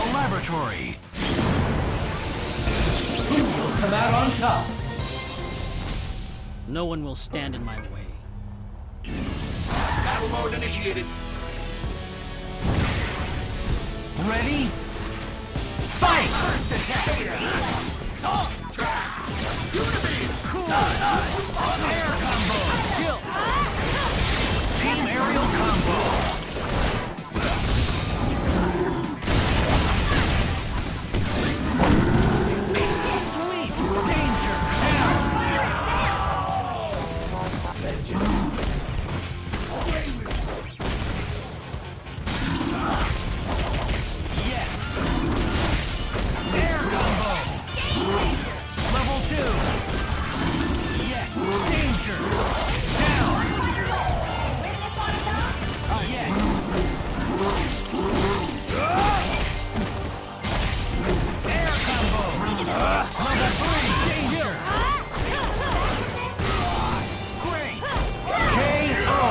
laboratory. Who will come out on top? No one will stand in my way. Battle mode initiated. Ready? Fight! First attack. Air combo! Chill! Team aerial combo! Sweep! Danger! Down! Yes! Air combo! Level 2! Yes! Danger! Down! Yes! Air combo! Level 3! Danger! Great! KO!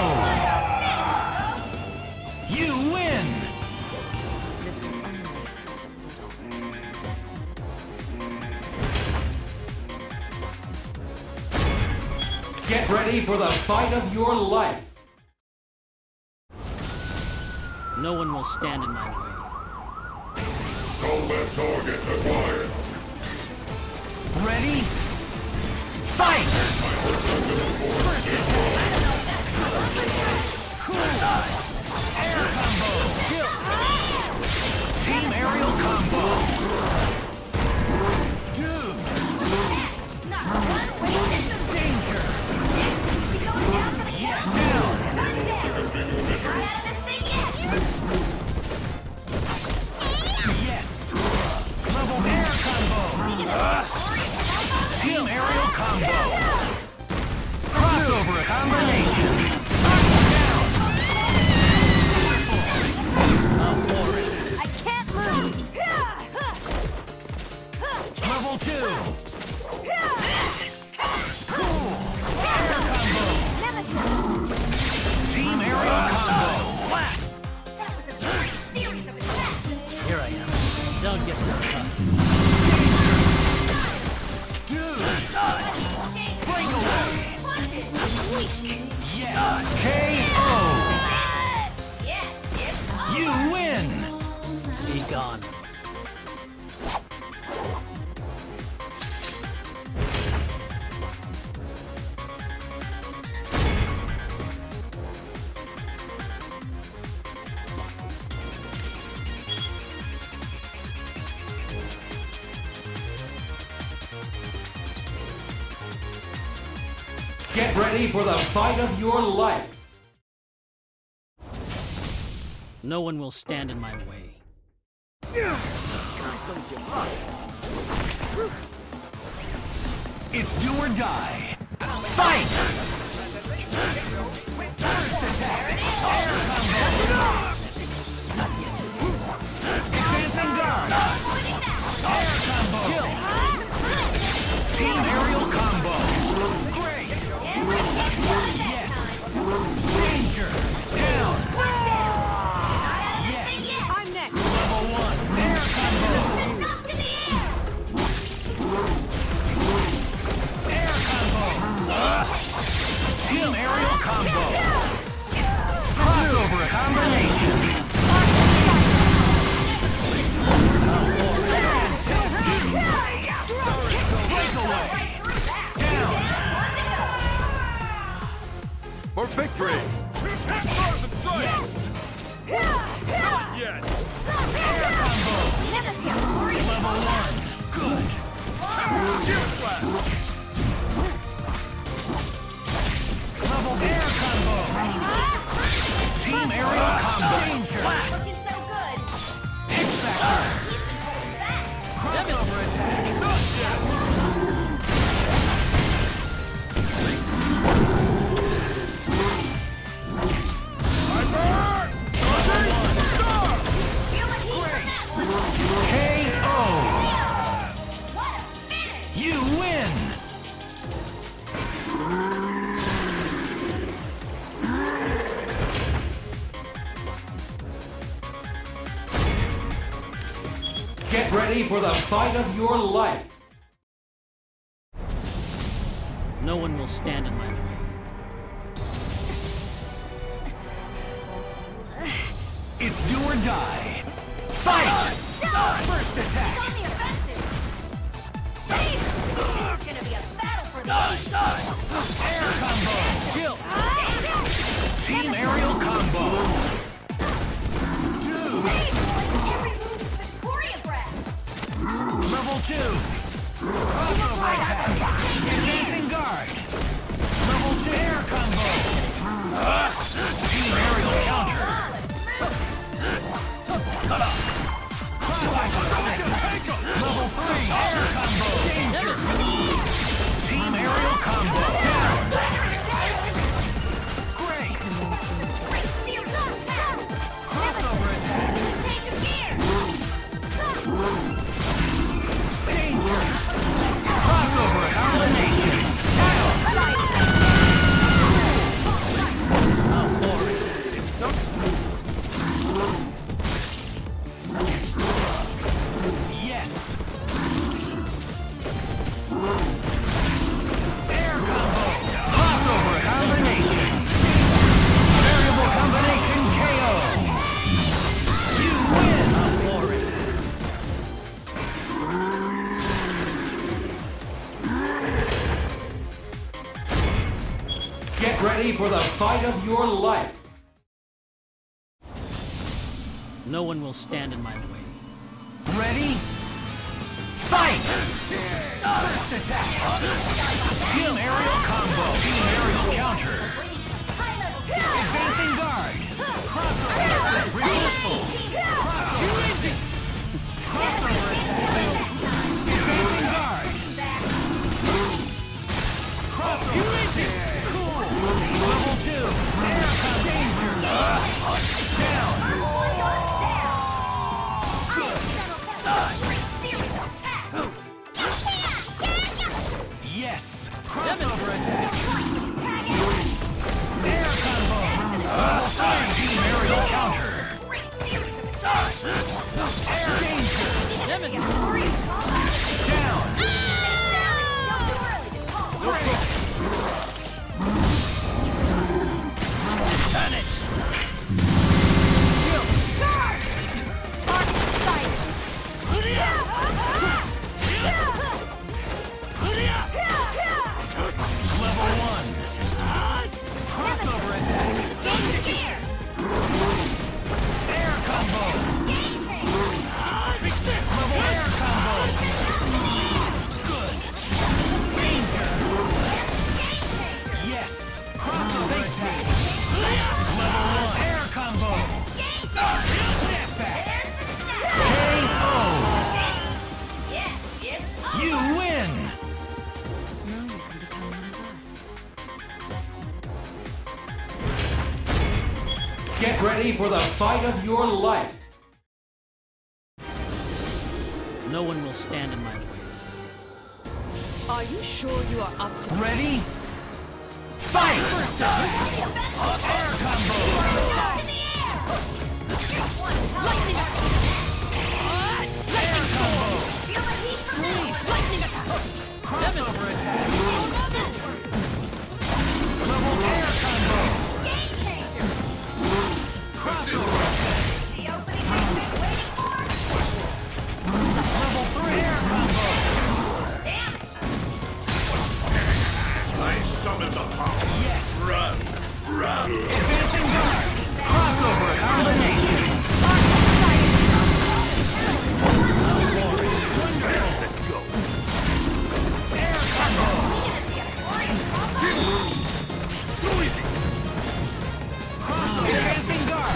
You win! This will Get ready for the fight of your life. No one will stand in my way. Combat target acquired. Ready? Fight! Air combo! Kill! Team aerial combo! Dude! Danger! Yes, down! Yes! Level air combo! Team aerial combo! Crossover combination! Down! I can't lose! Level 2! Cool! Air combo! Nemesis! Team aerial combo! Flat! That was a great series of attacks! Here I am. Don't get so tough. Dude! Breakaway! Yes! KO! Yes, yes! You win! Be gone. Get ready for the fight of your life. No one will stand in my way. It's do or die. Fight! First attack! Air combo! Advancing guard! Air combo! Chill! Team aerial combo! Great! Yes! Danger! Down! Yes! I'm next! Level 1! Air combo! Air combo! Team aerial combo! Get ready for the fight of your life. No one will stand in my way. It's do or die. Fight! First attack. On the offensive. This is gonna be a battle for the Air combo. Chill! Team aerial combo. Every move has been choreographed. Level 2. Crossover attack. Advancing guard. Level 2. Air combo. Team aerial counter. Level 3. Air combo. Team aerial combo. Down. Great. Crossover attack. Danger. Crossover combination. How boring. Yes. Air combo. Crossover combination. Variable combination KO. You win. How boring. Get ready for the fight of your life. No one will stand in my way. Ready? Fight! First attack. Team aerial combo. Team aerial counter. Advancing guard. Crossover. Reversal. Crossover attack. Advancing guard. Crossover. Cool. Level 2. Air combo. Danger. Down. Yes. Crossover attack. Air combo. Team aerial counter. Air danger. Nemesis! Down. Vanish! Level 1. Crossover attack. Air combo. Level air combo. Good. Danger. Yes. Crossover attack. Level 1. Air combo. Step back. KO. You win. Get ready for the fight of your life. No one will stand in my way. Are you sure you are up to Ready? Fight! Air combo. Air combo. Crossover attack. Level air combo. Crossover attack. Level 3 air combo. I summon the power. Yes. Run! Run! Advancing guard. Crossover combination. Let's go! Air combo. Go easy! Crossover. Advancing guard.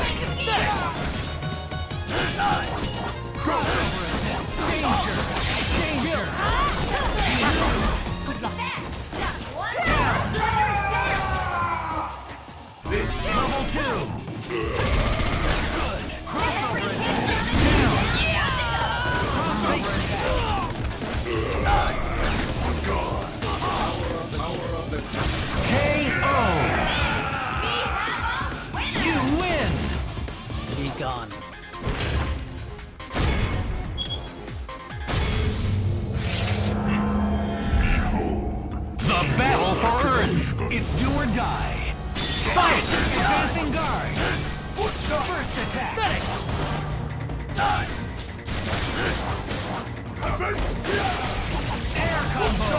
Crossover attack. Danger. Danger. This Level 2. Good. Crossover attack. Crossover attack. KO. You win. Be gone. die. Fight! Advancing guard. First attack. Air combo.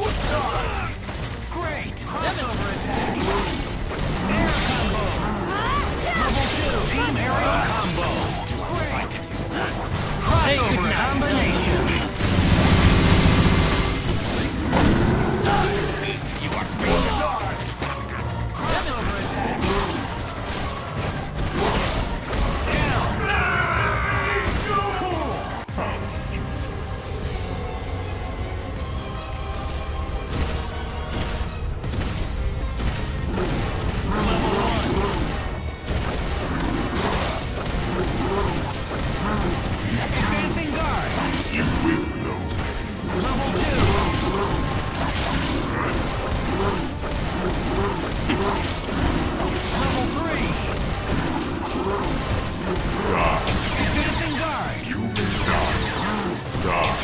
Great. Crossover attack. Air combo. Level 2. Team aerial combo. Great. Crossover combination. You are free. Crossover attack. Down. Advancing guard. You will know. Level 2. Level 3. Advancing guard. You will die. Die.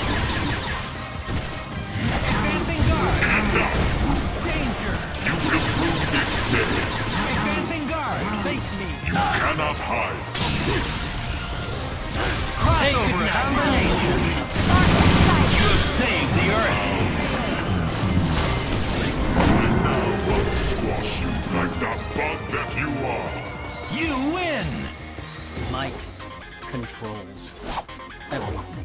Advancing guard. Danger. You will prove this day. Advancing guard. Face me. You cannot hide. Crossover combination. You have saved the Earth. I now will squash you like the bug that you are. You win. Might controls everything.